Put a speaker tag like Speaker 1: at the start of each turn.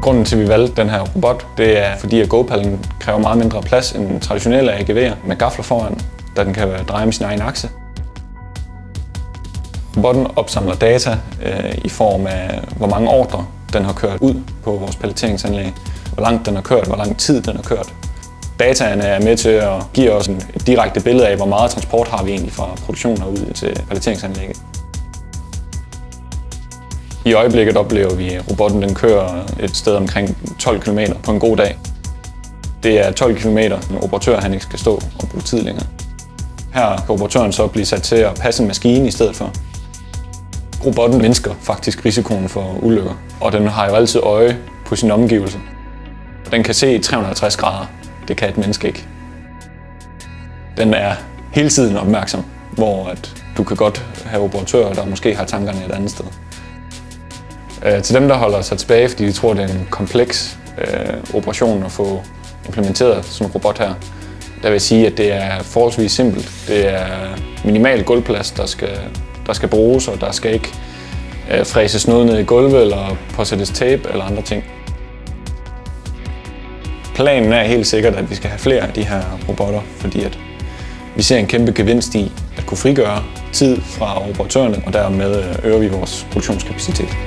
Speaker 1: Grunden til, at vi valgte den her robot, det er fordi, at GoPalen kræver meget mindre plads end traditionelle AGV'er med gafler foran, da den kan dreje med sin egen akse. Robotten opsamler data i form af, hvor mange ordrer den har kørt ud på vores paletteringsanlæg, hvor langt den har kørt, hvor lang tid den har kørt. Dataene er med til at give os et direkte billede af, hvor meget transport har vi egentlig fra produktionen og ud til paletteringsanlægget. I øjeblikket oplever vi, at robotten den kører et sted omkring 12 km på en god dag. Det er 12 km, en operatør han ikke skal stå og bruge tid længere. Her kan operatøren så blive sat til at passe en maskine i stedet for. Robotten mindsker faktisk risikoen for ulykker, og den har jo altid øje på sine omgivelser. Den kan se 350 grader. Det kan et menneske ikke. Den er hele tiden opmærksom, hvor du kan godt have operatører, der måske har tankerne et andet sted. Til dem, der holder sig tilbage, fordi de tror, det er en kompleks operation at få implementeret sådan en robot her, der vil sige, at det er forholdsvis simpelt. Det er minimal gulvplads, der skal bruges, og der skal ikke fræses noget ned i gulvet eller påsættes tape eller andre ting. Planen er helt sikkert, at vi skal have flere af de her robotter, fordi at vi ser en kæmpe gevinst i at kunne frigøre tid fra operatørerne, og dermed øger vi vores produktionskapacitet.